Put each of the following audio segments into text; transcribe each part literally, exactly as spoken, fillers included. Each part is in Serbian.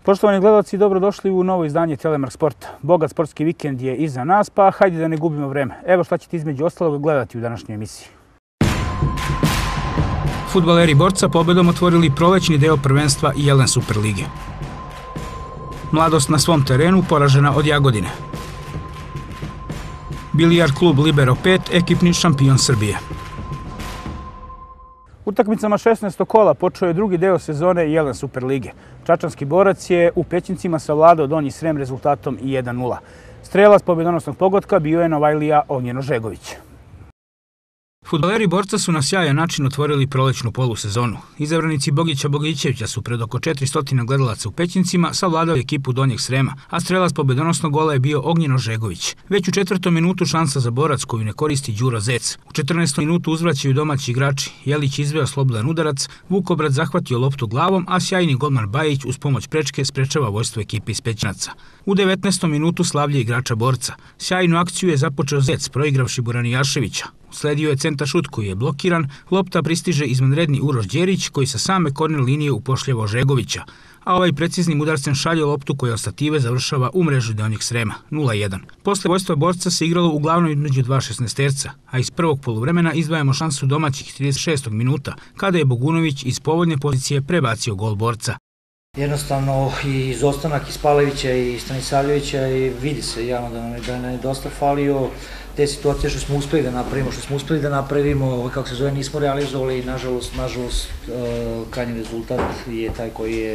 Poštovani gledalci, dobrodošli u novo izdanje Telemark Sporta. Bogat sportski vikend je iza nas, pa hajde da ne gubimo vreme. Evo šta ćete između ostalog gledati u današnjoj emisiji. Fudbaleri Borca pobedom otvorili prolećni deo prvenstva i Jelen Superlige. Mladost na svom terenu poražena od Jagodine. Bilijar klub Libero pet, ekipni šampion Srbije. Utakmicama šesnaestog kola počeo je drugi deo sezone Jelen Superlige. Čačanski Borac je u Pećincima savladao Donji Srem rezultatom jedan nula. Strelac pobjedonosnog pogotka bio je Novajlija Ognjeno-Žegović. Fudbaleri Borca su na sjajan način otvorili prolećnu polusezonu. Izabranici Bogića Bogićevića su pred oko četiristo gledalaca u Pećincima savladali ekipu Donjeg Srema, a strelac pobjedonosnog gola je bio Ognjeno-Žegović. Već u četvrtom minutu šansa za Borac koju ne koristi Đuro Zec. U četrnaestom minutu uzvraćaju domaći igrači. Jelić izveo slobodan udarac, Vukobrat zahvatio loptu glavom, a sjajni golman Bajić uz pomoć prečke sprečava vojstvo ekipe iz Pećinaca. U devetnaestom minutu slavlje igrača Borca. Sjajnu akciju je započeo Zec, proigravši Buranijaševića. Usledio je centar šut koji je blokiran, lopta pristiže izvanredni Uroš Đerić koji sa same korner linije upošljava Žegovića, a ovaj preciznim udarcem šalje loptu koja od stative završava u mrežu Donjeg Srema, nula jedan. Posle vojstva Borca se igralo uglavnom između dva šesnaesterca, a iz prvog poluvremena izdvajamo šansu domaćih trideset šestog minuta, kada je Bogunović iz povoljne pozicije prebacio gol Borca. Jednostavno i izostanak iz Palevića i Stanisavljevića i vidi se javno da nam je, da nam je dosta falio. Te situacije što smo uspeli da napravimo, što smo uspeli da napravimo, kako se zove, nismo realizovali i nažalost, nažalost, krajnji rezultat je taj koji je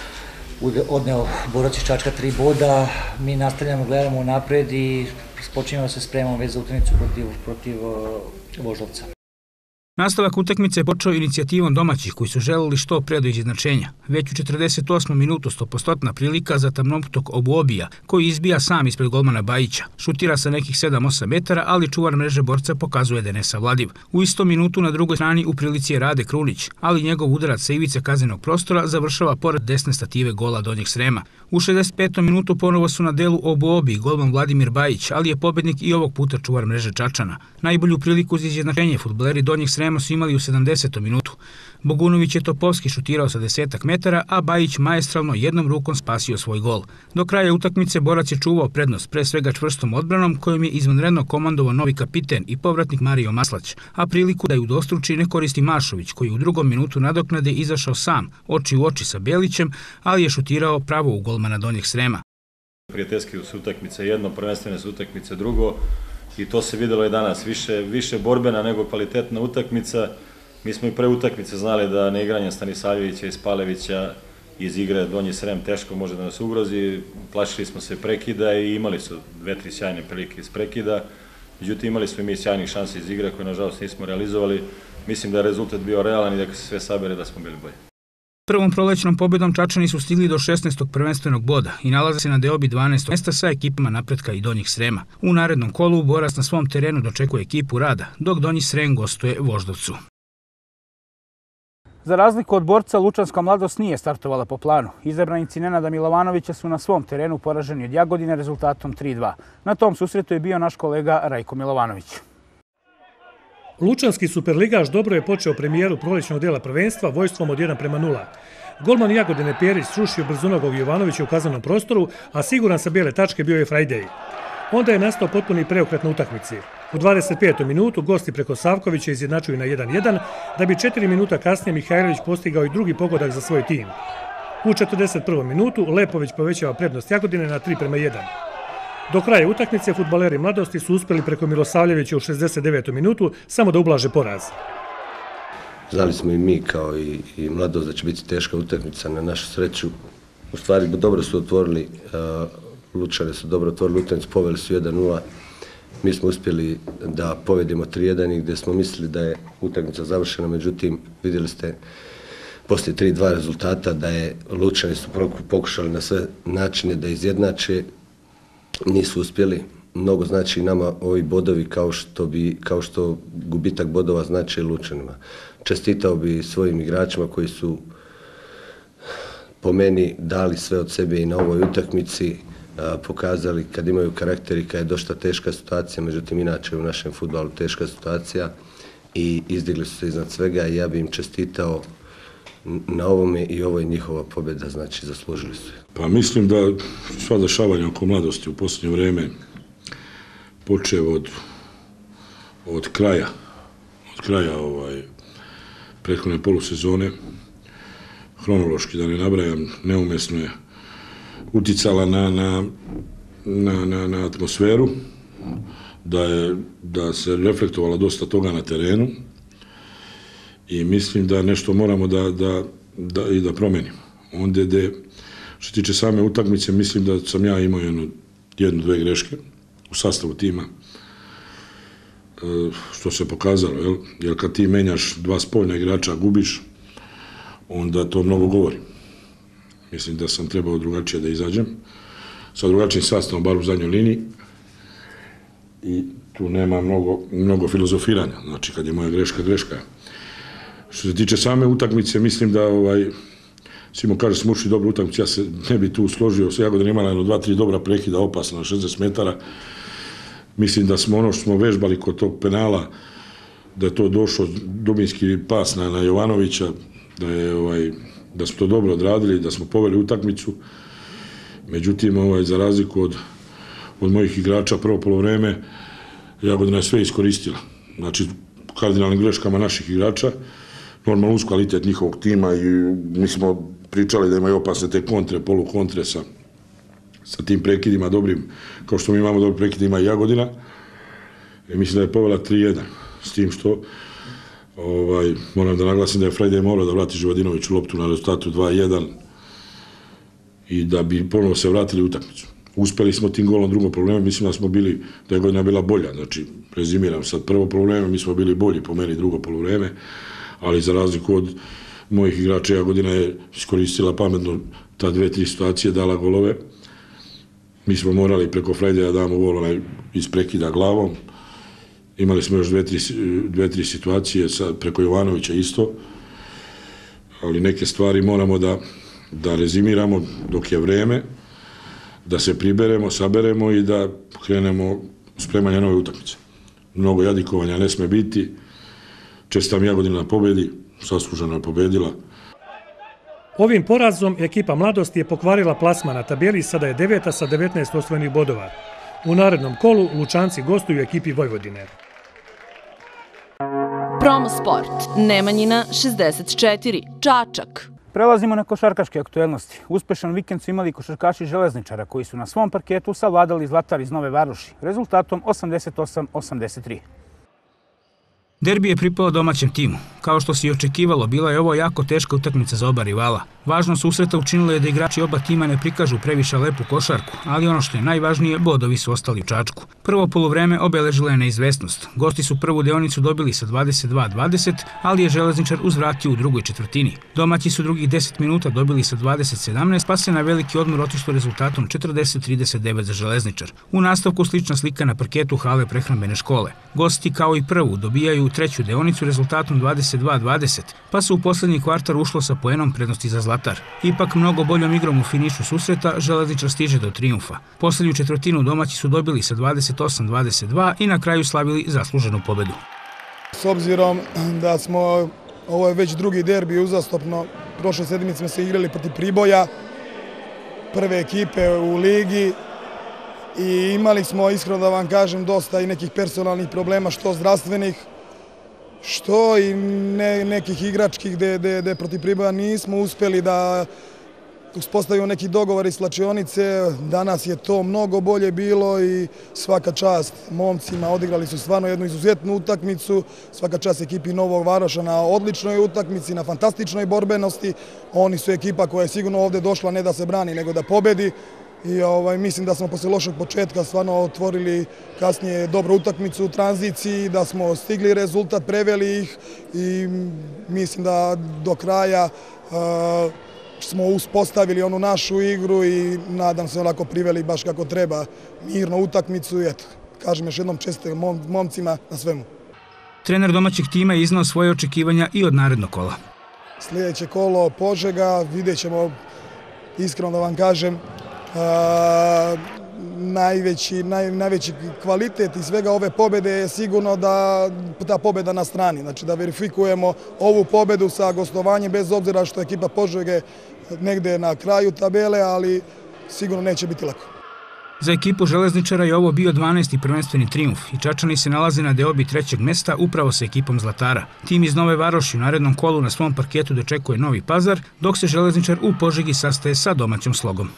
odneo Borac iz Čačka tri boda. Mi nastavljamo, gledamo napred i počinjemo da se spremamo već za utakmicu protiv, protiv Voždovca. Nastavak utakmice je počeo inicijativom domaćih koji su želeli što pre do izjednačenja. Već u četrdeset osmom minutu stopostotna prilika za Tamnomtok Obuobija, koji izbija sam ispred golmana Bajića. Šutira sa nekih sedam osam metara, ali čuvar mreže Borca pokazuje da je nesavladiv. U istom minutu na drugoj strani u prilici je Rade Krunić, ali njegov udarac sa ivice kaznenog prostora završava pored desne stative gola Donjeg Srema. U šezdeset petom minutu ponovo su na delu Obuobi golman Vladimir Bajić, ali je pobednik i ovog puta čuvar mreže Čačana. Najbolju priliku za izjednačenje fudbaleri Donjeg Srema su imali u sedamdesetom minutu. Bogunović je Topovski šutirao sa desetak metara, a Bajić maestralno jednom rukom spasio svoj gol. Do kraja utakmice Borac je čuvao prednost, pre svega čvrstom odbranom, kojom je izvanredno komandovao novi kapiten i povratnik Mario Maslać, a priliku da ju dostruči ne koristi Mašović, koji u drugom minutu nadoknade izašao sam, oči u oči sa Belićem, ali je šutirao pravo u golmana Donjeg Srema. Prijateljski su utakmice jedno, prvenstvene su utakmice drugo. I to se videlo i danas, više, više borbena nego kvalitetna utakmica. Mi smo i pre utakmice znali da neigranje Stanisavljevića i Spalevića iz igre Donji Srem teško može da nas ugrozi. Plašili smo se prekida i imali su dve, tri sjajne prilike iz prekida. Međutim, imali smo i mi sjajnih šansi iz igre koje nažalost nismo realizovali. Mislim da je rezultat bio realan i da se sve sabere da smo bili bolji. Prvom prolećnom pobedom Čačani su stigli do šesnaestog prvenstvenog boda i nalaze se na deobi dvanaestog mesta sa ekipama Napretka i Donjih Srema. U narednom kolu Borac na svom terenu dočekuje ekipu Rada, dok Donji Srem gostuje Voždovcu. Za razliku od Borca, Lučanska mladost nije startovala po planu. Izabranici Nenada Milovanovića su na svom terenu poraženi od Jagodine rezultatom tri dva. Na tom susretu je bio naš kolega Rajko Milovanović. Lučanski superligaš dobro je počeo premijeru prolećnog dela prvenstva vojstvom od jedan prema nula. Golman Jagodine Pjerić srušio brzunogog Jovanovića u kaznenom prostoru, a siguran sa bijele tačke bio je Frajdej. Onda je nastao potpuni preokret na utakmici. U dvadeset petom minutu gosti preko Savkovića izjednačuju na jedan jedan, da bi četiri minuta kasnije Mihajlović postigao i drugi pogodak za svoj tim. U četrdeset prvom minutu Lepović povećava prednost Jagodine na tri prema jedan. Do kraja utakmice fudbaleri mladosti su uspjeli preko Milosavljevića u šezdeset devetom minutu samo da ublaže poraz. Znali smo i mi kao i, i mladost da će biti teška utakmica, na našu sreću. U stvari dobro su otvorili, uh, Lučane su dobro otvorili utakmicu, poveli su jedan nula. Mi smo uspjeli da povedemo tri jedan i gdje smo mislili da je utakmica završena, međutim vidjeli ste poslije tri dva rezultata da je Lučani su pokušali na sve načine da izjednače. Nisu uspjeli. Mnogo znači nama ovi bodovi kao što, bi, kao što gubitak bodova znači Lučanima. Čestitao bi svojim igračima koji su po meni dali sve od sebe i na ovoj utakmici, a, pokazali kad imaju karakter i kad je dosta teška situacija, međutim inače u našem fudbalu teška situacija i izdigli su se iznad svega i ja bi im čestitao na ovome i ovo je njihova pobjeda, znači zaslužili su. Pa mislim da sva dešavanja oko Mladosti u posljednje vrijeme počeo od, od kraja, od kraja ovaj, prethodne polusezone, hronološki da ne nabrajam, neumesno je uticala na, na, na, na, na atmosferu, da, je, da se reflektovala dosta toga na terenu i mislim da nešto moramo da, da, da, i da promenimo. Onda gde, što tiče same utakmice, mislim da sam ja imao jednu, jednu dve greške u sastavu tima, što se pokazalo, jel? Jer kad ti menjaš dva spoljna igrača, gubiš, onda to mnogo govori. Mislim da sam trebao drugačije da izađem, sa drugačijim sastavom, bar u zadnjoj liniji, i tu nema mnogo, mnogo filozofiranja, znači kad je moja greška, greška. Što se tiče same utakmice, mislim da ovaj, Simo kaže smo ušli dobru utakmicu, ja se ne bi tu složio, Jagodina imala jedno dva, tri dobra prekida, opasna na šezdeset metara. Mislim da smo ono što smo vežbali kod tog penala, da je to došao dubinski pas na, na Jovanovića, da, je, ovaj, da smo to dobro odradili, da smo poveli utakmicu. Međutim, ovaj, za razliku od, od mojih igrača prvo polovreme, Jagodina je sve iskoristila. Znači, kardinalnim greškama naših igrača, normalno uz kvalitet njihovog tima i mi smo pričali da imaju opasne te kontre, polukontre sa, sa tim prekidima dobrim, kao što mi imamo dobri prekid, ima i Jagodina. I mislim da je povela tri jedan, s tim što ovaj, moram da naglasim da je Friday morao da vrati Živadinoviću loptu na rezultatu dva jedan i da bi ponovo se vratili u utakmicu. Uspeli smo tim golom drugom problemu, mislim da smo bili, da je godina bila bolja, znači, rezimiram sad, prvo probleme, mi smo bili bolji po meni drugo polovreme, ali za razliku od mojih igrača, Jagodina je iskoristila pametno ta dve, tri situacije, dala golove. Mi smo morali preko Friday-a damo gol onaj iz prekida glavom. Imali smo još dve, tri, dve, tri situacije sa, preko Jovanovića isto, ali neke stvari moramo da, da rezimiramo dok je vreme, da se priberemo, saberemo i da krenemo spremanje nove utakmice. Mnogo jadikovanja ne sme biti. Čestitam Jagodina na pobedi, zasluženo je pobedila. Ovim porazom ekipa Mladosti je pokvarila plasman na tabeli, sada je deveta sa devetnaest osvojenih bodova. U narednom kolu Lučanci gostuju ekipi Vojvodine. Promo Sport, Nemanjina šezdeset četiri, Čačak. Prelazimo na košarkaške aktuelnosti. Uspešan vikend su imali košarkaši Železničara koji su na svom parketu savladali Zlatar iz Nove Varoši rezultatom osamdeset osam osamdeset tri. Derbi je pripao domaćem timu. Kao što se i očekivalo, bila je ovo jako teška utakmica za oba rivala. Važnost susreta učinilo je da igrači oba tima ne prikažu previše lepu košarku, ali ono što je najvažnije, bodovi su ostali u Čačku. Prvo poluvreme obeležila je neizvesnost. Gosti su prvu deonicu dobili sa dvadeset dva dvadeset, ali je Železničar uzvratio u drugoj četvrtini. Domaći su drugih deset minuta dobili sa dvadeset sedamnaest, pa se na veliki odmor otišlo rezultatom četrdeset trideset devet za Železničar. U nastavku slična slika na parketu hale prehrambene škole. Gosti kao i prvu dobijaju treću deonicu rezultatom dvadeset dva dvadeset, pa se u poslednji kvartar ušlo sa poenom prednosti za Zlatar. Ipak mnogo boljom igrom u finišu susreta Železničar stiže do trijumfa. Poslednju četvrtinu domaći su dobili sa dvadeset osam dvadeset dva i na kraju slavili zasluženu pobedu. S obzirom da smo, ovo je već drugi derbi uzastopno, prošle sedmice smo se igrali protiv Priboja, prve ekipe u ligi, i imali smo, iskreno da vam kažem, dosta i nekih personalnih problema, što zdravstvenih, što i ne, nekih igračkih gde protiv Priboja nismo uspeli da uspostavimo neki dogovor iz slačionice. Danas je to mnogo bolje bilo i svaka čast momcima, odigrali su stvarno jednu izuzetnu utakmicu, svaka čast ekipi Novog Varoša na odličnoj utakmici, na fantastičnoj borbenosti. Oni su ekipa koja je sigurno ovde došla ne da se brani, nego da pobedi. I ovaj, mislim da smo posle lošeg početka stvarno otvorili kasnije dobru utakmicu u tranziciji, da smo stigli rezultat, preveli ih i mislim da do kraja uh, smo uspostavili onu našu igru i nadam se onako priveli baš kako treba mirno utakmicu i eto, kažem još jednom čestitam mom, momcima na svemu. Trener domaćeg tima je iznao svoje očekivanja i od narednog kola. Sljedeće kolo Požega, vidjet ćemo, iskreno da vam kažem, Uh, najveći, naj, najveći kvalitet i svega ove pobjede je sigurno da ta pobjeda na strani. Znači da verifikujemo ovu pobjedu sa gostovanjem bez obzira što je ekipa Požege negde na kraju tabele, ali sigurno neće biti lako. Za ekipu železničara je ovo bio dvanaesti prvenstveni trijumf i Čačani se nalaze na deobi trećeg mesta upravo sa ekipom Zlatara. Tim iz Nove Varoši u narednom kolu na svom parketu dočekuje Novi Pazar, dok se železničar u Požegi sastaje sa domaćom Slogom.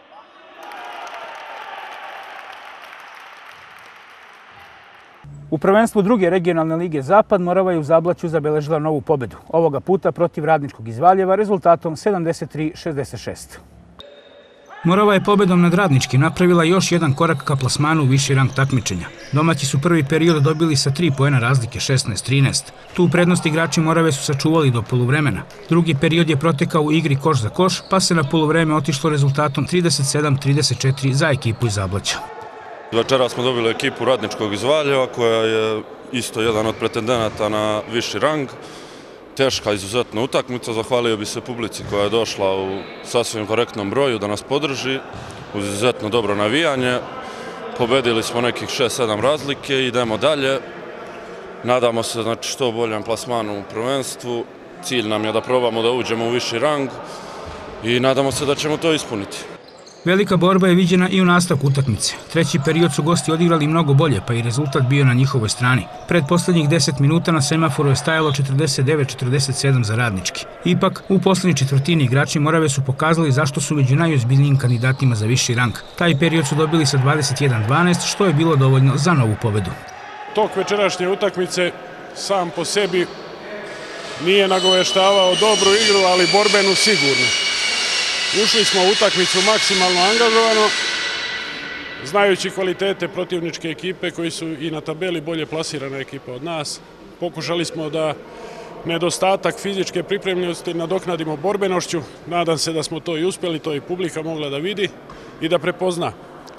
U prvenstvu druge regionalne lige Zapad Morava je u Zablaću zabeležila novu pobedu. Ovoga puta protiv Radničkog iz Valjeva rezultatom sedamdeset tri šezdeset šest. Morava je pobedom nad Radničkim napravila još jedan korak ka plasmanu u viši rang takmičenja. Domaći su prvi period dobili sa tri poena razlike šesnaest trinaest. Tu prednost igrači Morave su sačuvali do poluvremena. Drugi period je protekao u igri koš za koš, pa se na poluvreme otišlo rezultatom trideset sedam trideset četiri za ekipu iz Zablaća. Večera smo dobili ekipu Radničkog iz Valjeva, koja je isto jedan od pretendenata na viši rang. Teška, izuzetna utakmica. Zahvalio bi se publici koja je došla u sasvim korektnom broju da nas podrži, uz izuzetno dobro navijanje. Pobedili smo nekih šest sedam razlike i idemo dalje. Nadamo se znači, što boljem plasmanu u prvenstvu. Cilj nam je da probamo da uđemo u viši rang i nadamo se da ćemo to ispuniti. Velika borba je viđena i u nastavku utakmice. Treći period su gosti odigrali mnogo bolje, pa i rezultat bio na njihovoj strani. Pred poslednjih deset minuta na semaforu je stajalo četrdeset devet četrdeset sedam za Radnički. Ipak, u poslednjoj četvrtini igrači Morave su pokazali zašto su među najozbiljnijim kandidatima za viši rang. Taj period su dobili sa dvadeset jedan dvanaest, što je bilo dovoljno za novu pobedu. Tok večerašnje utakmice sam po sebi nije nagoveštavao dobru igru, ali borbenu sigurno. Ušli smo u utakmicu maksimalno angažovano, znajući kvalitete protivničke ekipe koji su i na tabeli bolje plasirana ekipa od nas. Pokušali smo da nedostatak fizičke pripremljenosti nadoknadimo borbenošću. Nadam se da smo to i uspjeli, to i publika mogla da vidi i da prepozna.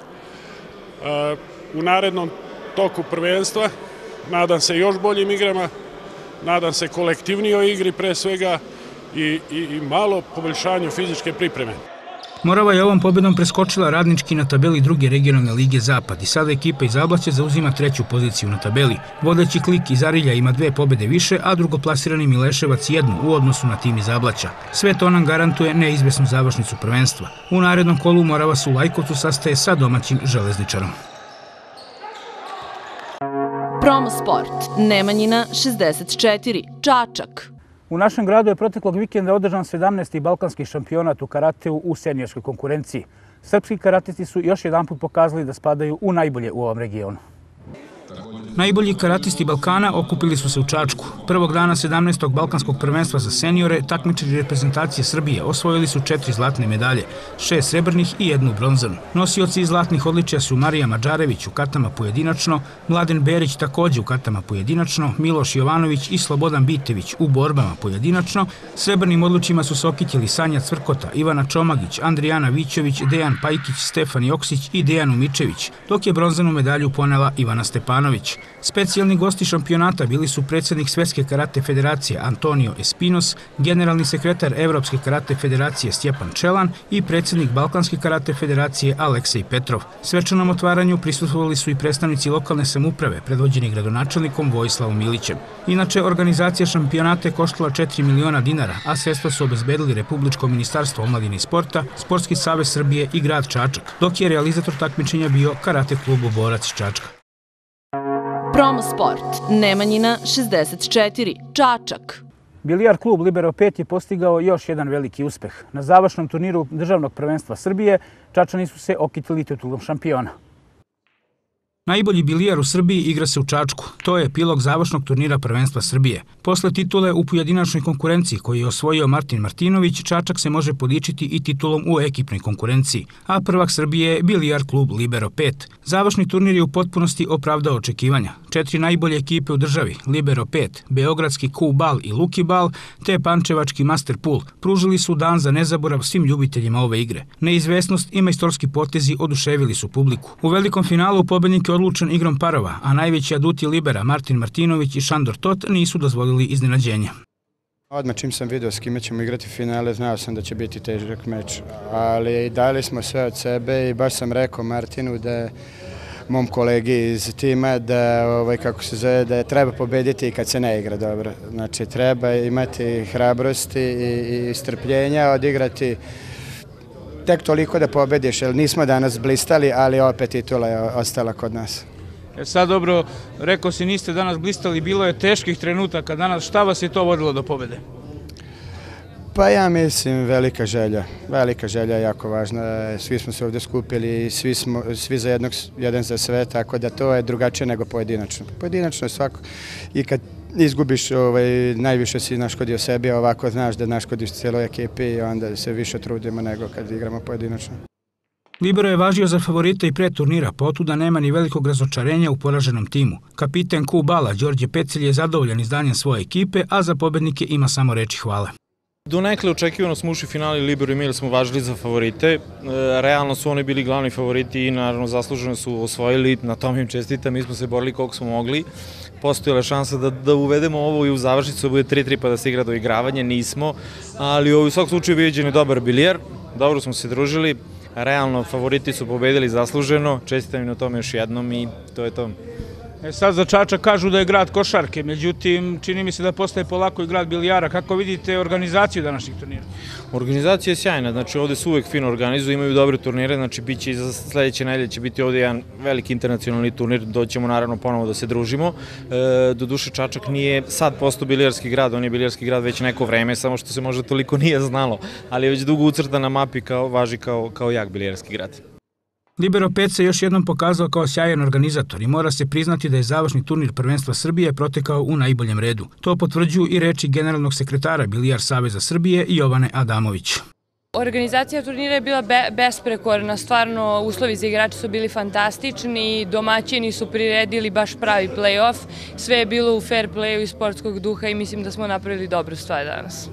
U narednom toku prvenstva nadam se još boljim igrama, nadam se kolektivnijoj igri pre svega, I, i, i malo poboljšanju fizičke pripreme. Morava je ovom pobedom preskočila Radnički na tabeli druge regionalne lige Zapad i sada ekipa iz Zablaća zauzima treću poziciju na tabeli. Vodeći Klik iz Arilja ima dve pobede više, a drugoplasirani Mileševac jednu u odnosu na tim iz Zablaća. Sve to nam garantuje neizvesnu završnicu prvenstva. U narednom kolu Morava se u Lajkovcu sastaje sa domaćim Železničarom. Promo Sport, Nemanjina šezdeset četiri, Čačak. U našem gradu je proteklog vikenda održan sedamnaesti balkanski šampionat u karateu u seniorskoj konkurenciji. Srpski karatisti su još jedanput pokazali da spadaju u najbolje u ovom regionu. Najbolji karatisti Balkana okupili su se u Čačku. Prvog dana sedamnaestog balkanskog prvenstva za seniore takmičari reprezentacije Srbije osvojili su četiri zlatne medalje, šest srebrnih i jednu bronzanu. Nosioci zlatnih odličja su Marija Madžarević u katama pojedinačno, Mladen Berić takođe u katama pojedinačno, Miloš Jovanović i Slobodan Bitević u borbama pojedinačno. Srebrnim odličjima su se okitili Sanja Cvrkota, Ivana Čomagić, Andrijana Vićović, Dejan Pajkić, Stefan Joksić i Dejan Umičević, dok je bronzanu medalju ponela Ivana Stepanović. Specijalni gosti šampionata bili su predsjednik Svetske karate federacije Antonio Espinos, generalni sekretar Evropske karate federacije Stjepan Čelan i predsjednik Balkanske karate federacije Aleksej Petrov. Svečanom otvaranju prisustvovali su i predstavnici lokalne samouprave, predvođeni gradonačelnikom Vojislavom Milićem. Inače, organizacija šampionata je koštala četiri miliona dinara, a sredstva su obezbedili Republičko ministarstvo omladine i sporta, Sportski savez Srbije i grad Čačak, dok je realizator takmičenja bio Karate klub Borac iz Čačka. Promo Sport, Nemanjina šezdeset četiri, Čačak. Bilijar klub Libero pet je postigao još jedan veliki uspeh. Na završnom turniru državnog prvenstva Srbije Čačani su se okitili titulom šampiona. Najbolji bilijar u Srbiji igra se u Čačku. To je epilog završnog turnira prvenstva Srbije. Posle titule u pojedinačnoj konkurenciji koju je osvojio Martin Martinović, Čačak se može podičiti i titulom u ekipnoj konkurenciji, a prvak Srbije je bilijar klub Libero pet. Završni turnir je u potpunosti opravdao očekivanja. Četiri najbolje ekipe u državi, Libero pet, Beogradski Q-bal i Luki bal, te Pančevački Master Pool, pružili su dan za nezaborav svim ljubiteljima ove igre. Neizvesnost i majstorski potezi oduševili su publiku. U velikom finalu pobednik je odlučen igrom parova, a najveći aduti Libera Martin Martinović i Šandor Tot nisu dozvolili iznenađenja. Odmah čim sam vidio s kime ćemo igrati finale, znao sam da će biti težak meč, ali dali smo sve od sebe i baš sam rekao Martinu da mom kolegi iz tima da, ovaj, kako se zove, da treba pobediti i kad se ne igra dobro. Znači, treba imati hrabrosti i, i strpljenja, odigrati tek toliko da pobediš, jer nismo danas blistali, ali opet titula je ostala kod nas. E sad dobro, rekao si niste danas blistali, bilo je teških trenutaka danas, šta vas je to vodilo do pobede? Pa ja mislim velika želja, velika želja je jako važna, svi smo se ovdje skupili, svi, smo, svi za jednog, jedan za sve, tako da to je drugačije nego pojedinačno. Pojedinačno je svako i kad izgubiš, ovaj, najviše si naškodio sebi, a ovako znaš da naškodiš cijeloj ekipi i onda se više trudimo nego kad igramo pojedinačno. Libero je važio za favorite i pre turnira, potuda nema ni velikog razočarenja u poraženom timu. Kapiten Kubala, Đorđe Pecelj je zadovoljan izdanjem svoje ekipe, a za pobednike ima samo reči hvale. Donekle očekivano smo ušli finali, Libero i Mil smo važili za favorite. Realno su oni bili glavni favoriti i naravno zasluženo su osvojili, na tom im čestitam, mi smo se borili koliko smo mogli. Postojala je šansa da, da uvedemo ovo i u završnicu, da bude tri tri pa da se igra do igravanja, nismo, ali u svakom slučaju viđen je dobar bilijer, dobro smo se družili, realno favoriti su pobedili zasluženo, čestitam im na tome još jednom i to je to. E sad za Čačak kažu da je grad košarke, međutim čini mi se da postaje polako i grad bilijara. Kako vidite organizaciju današnjih turnira? Organizacija je sjajna, znači ovde se uvek fino organizuju, imaju dobre turnire, znači bit će i za sledeće nedelje će biti ovde jedan veliki internacionalni turnir, doćemo naravno ponovo da se družimo. E, doduše Čačak nije sad postao bilijarski grad, on je bilijarski grad već neko vreme, samo što se možda toliko nije znalo, ali je već dugo ucrtan na mapi, kao, važi kao, kao jak bilijarski grad. Libero pet se još jednom pokazao kao sjajan organizator i mora se priznati da je završni turnir prvenstva Srbije protekao u najboljem redu. To potvrđuju i reči generalnog sekretara Bilijar Saveza Srbije Jovane Adamović. Organizacija turnira je bila be, besprekorna, stvarno uslovi za igrače su bili fantastični, domaćini su priredili baš pravi play-off, sve je bilo u fair playu i sportskog duha i mislim da smo napravili dobru stvar danas.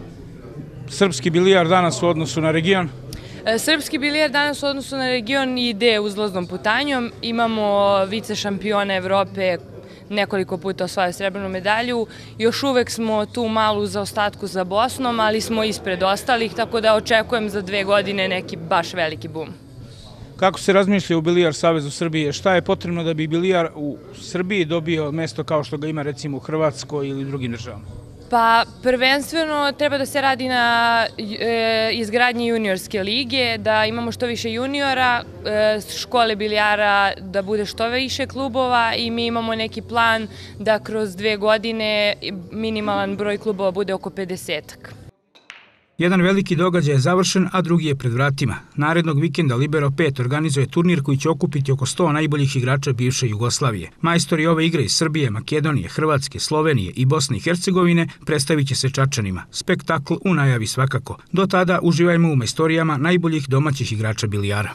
Srpski bilijar danas u odnosu na region? Srpski bilijar danas u odnosu na region ide uzlaznom putanjom. Imamo vice šampiona Evrope, nekoliko puta osvajaju srebrnu medalju. Još uvek smo tu malu zaostatku za Bosnom, ali smo ispred ostalih, tako da očekujem za dve godine neki baš veliki bum. Kako se razmišlja u Bilijar Savezu Srbije? Šta je potrebno da bi bilijar u Srbiji dobio mesto kao što ga ima recimo u Hrvatskoj ili drugim državama? Pa prvenstveno treba da se radi na e, izgradnji juniorske lige, da imamo što više juniora, e, škole bilijara da bude što više klubova i mi imamo neki plan da kroz dve godine minimalan broj klubova bude oko pedesetak. Jedan veliki događaj je završen, a drugi je pred vratima. Narednog vikenda Libero pet organizuje turnir koji će okupiti oko sto najboljih igrača bivše Jugoslavije. Majstori ove igre iz Srbije, Makedonije, Hrvatske, Slovenije i Bosne i Hercegovine predstavit će se Čačanima. Spektakl u najavi svakako. Do tada uživajmo u majstorijama najboljih domaćih igrača bilijara.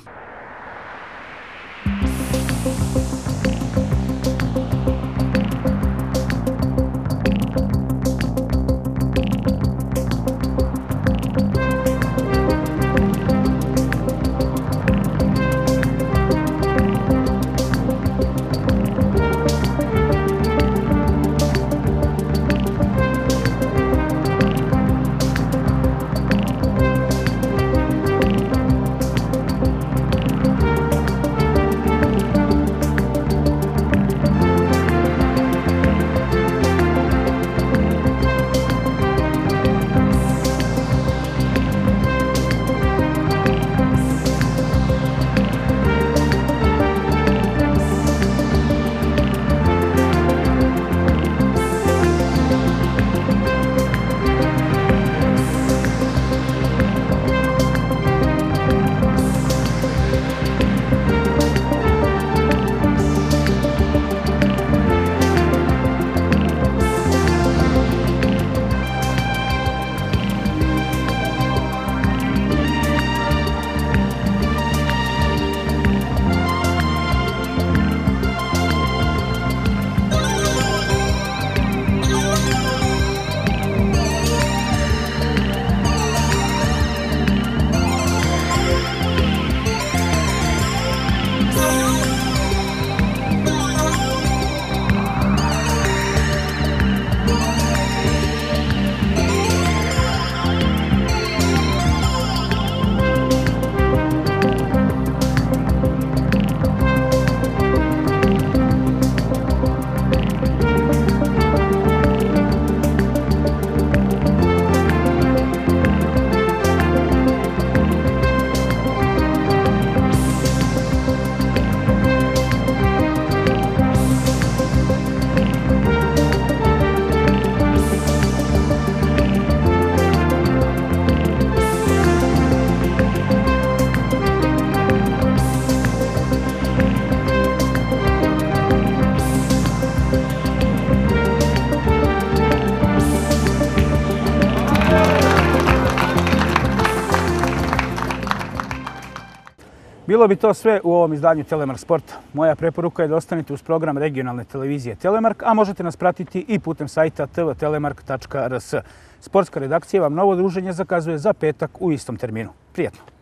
Bilo bi to sve u ovom izdanju Telemark Sporta. Moja preporuka je da ostanete uz program regionalne televizije Telemark, a možete nas pratiti i putem sajta t v telemark tačka r s. Sportska redakcija vam novo druženje zakazuje za petak u istom terminu. Prijetno!